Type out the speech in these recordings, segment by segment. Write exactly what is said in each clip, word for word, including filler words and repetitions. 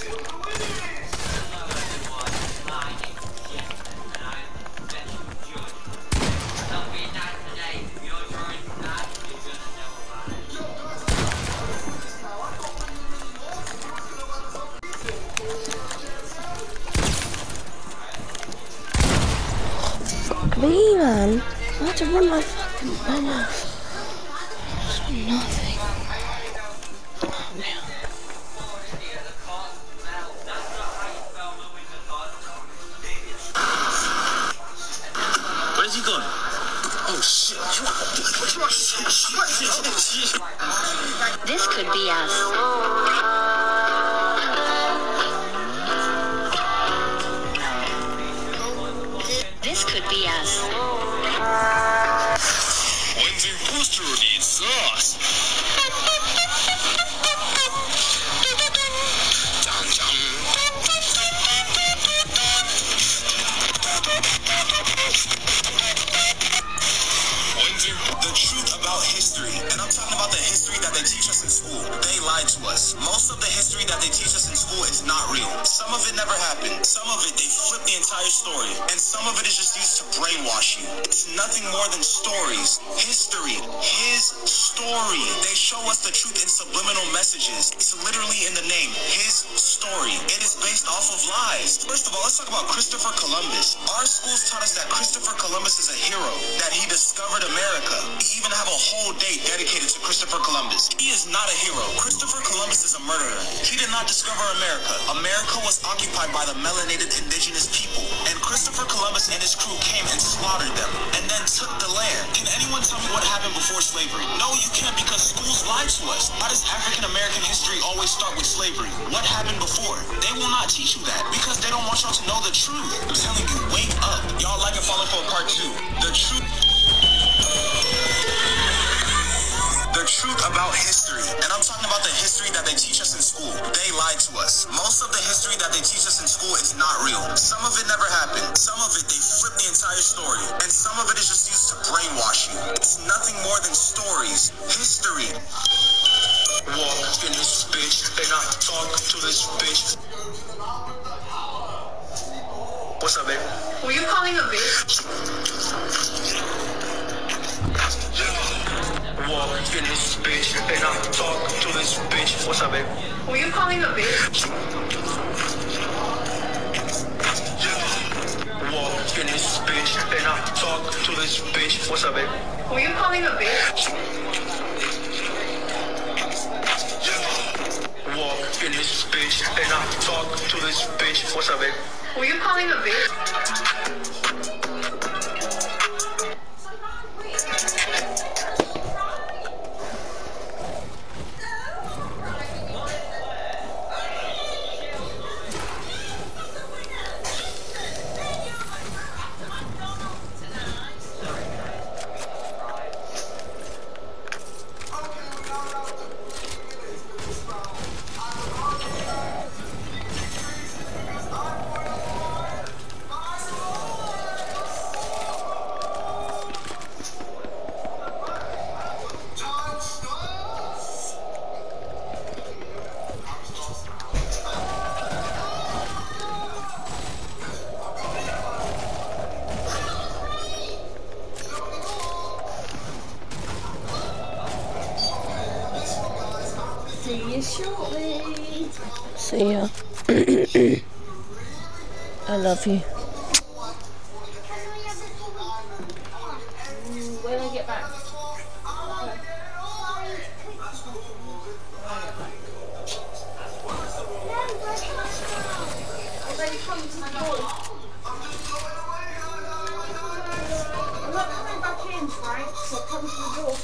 Me, man. I had to run my fucking mouth. Nothing. Oh, man. Where's he going? Oh shit. This could be us. This could be us. When the booster needs us. Dun, dun. When the, the truth about history, and I'm talking about the history that they teach us in school. They lied to us. Most of the history that they teach us in school is not real. Some of it never happened. Some of it, they flip the entire story. And some of it is just used to brainwash you. It's nothing more than stories. History. His story. They show us the truth in subliminal messages. It's literally in the name. His story. It is based off of lies. First of all, let's talk about Christopher Columbus. Our schools taught us that Christopher Columbus is a hero. That he discovered America. We even have a whole day dedicated to Christopher Columbus. He is not a hero. Christopher Columbus is a murderer. He did not discover America. America was occupied by the melanated indigenous people. And Christopher Columbus and his crew came and slaughtered them. And then took the land. Can anyone tell me what happened before slavery? No, you can't, because schools lied to us. Why does African American history always start with slavery? What happened before? They will not teach you that because they don't want y'all to know the truth. I'm telling you, wake up. Y'all like and follow for part two. The truth. The truth about history. And I'm talking about the history that they teach us in school. They lied to us. Most of the history that they teach us in school is not real. Some of it never happened. Some of it, they flip the entire story. And some of it is just used to brainwash you. It's nothing more than stories. History. Walk in this bitch and I talk to this bitch. What's up, baby? Were you calling a bitch? Walk in this bitch and I talk to this bitch. What's up, baby? Were you calling a bitch? Walk in this bitch and I talk to this bitch. What's up, baby? Were you calling a bitch? Walk in this bitch and I talk to this bitch. What's up, baby? Were you calling a bitch? See you shortly. See ya. I love you. When I get back. Already come to my door. I'm not coming back in, right? So come to the door.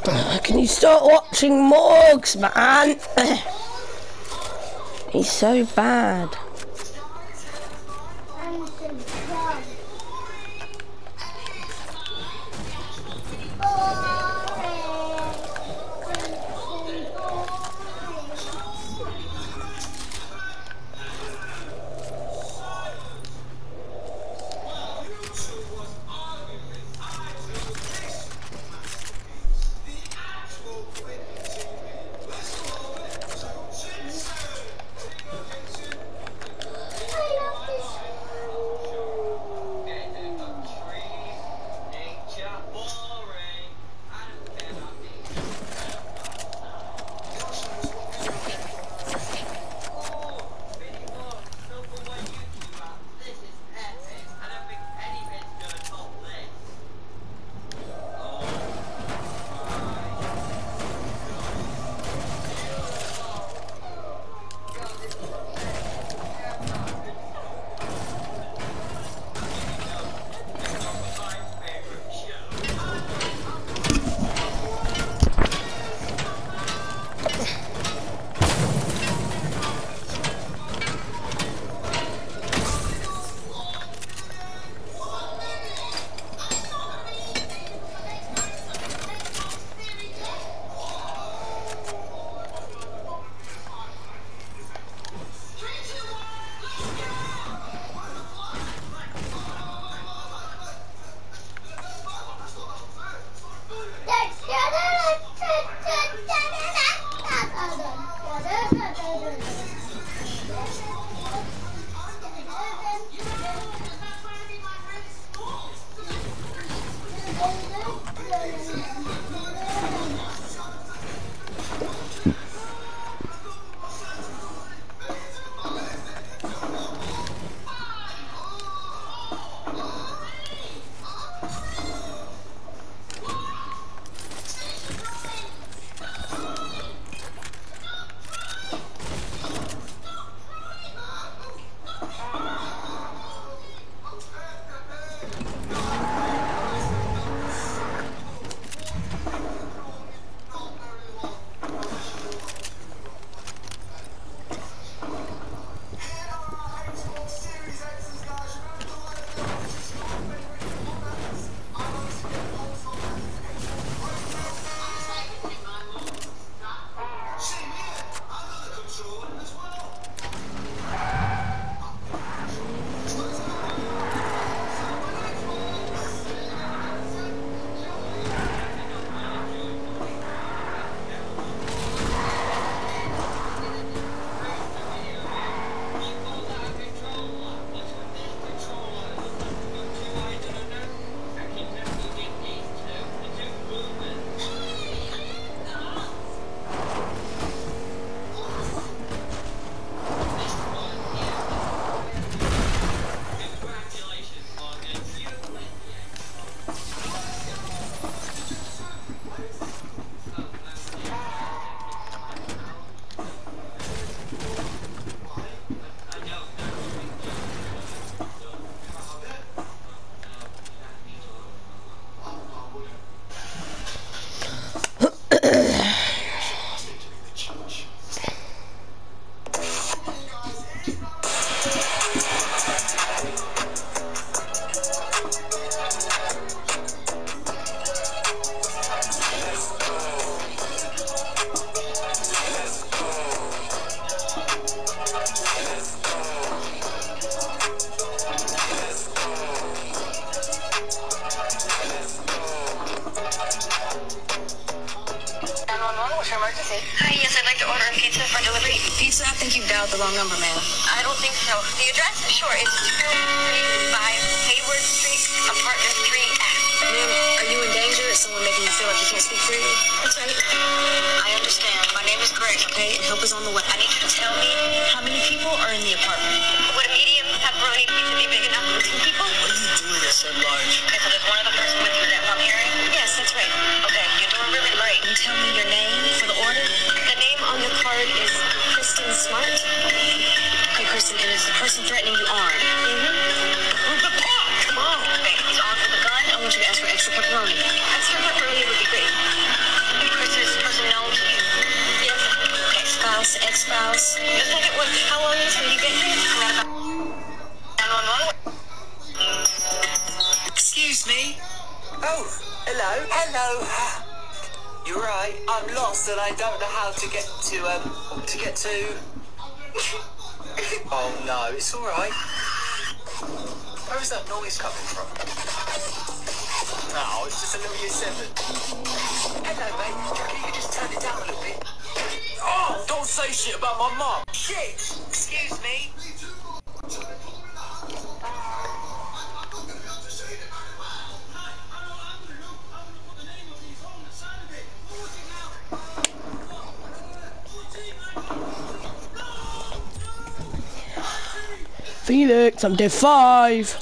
Can you start watching Morgs, man? He's so bad. Hi, yes, I'd like to order a pizza for delivery. Pizza? I think you've dialed the wrong number, ma'am. I don't think so. The address? Sure, it's two thirty-five Hayward Street, apartment three F. Ma'am, are you in danger? Is someone making you feel like you can't speak freely? That's right. I understand. My name is Grace. Okay, and help is on the way. I need you to tell me How many people are in the apartment? would a medium pepperoni pizza be big enough for two people? What are you doing at so large? Okay, so there's one other person with you. Is that what I'm hearing? Yes, that's right. Okay, you're doing really great. Can you tell me your name for the order? The name on the card is Kristen Smart? Okay, Kristen, and is the person threatening you armed? Mm-hmm. Come on. Okay, he's armed with a gun. I want you to ask for extra pepperoni. Extra pepperoni would be great. Oh, hello. Hello. You're right. I'm lost and I don't know how to get to, um, to get to... Oh, no, it's all right. Where is that noise coming from? Oh, it's just a little year seven. Hello, mate. Do you reckon you could just turn it down a little bit? Oh, don't say shit about my mum. Shit. Excuse me. Felix, I'm dead five.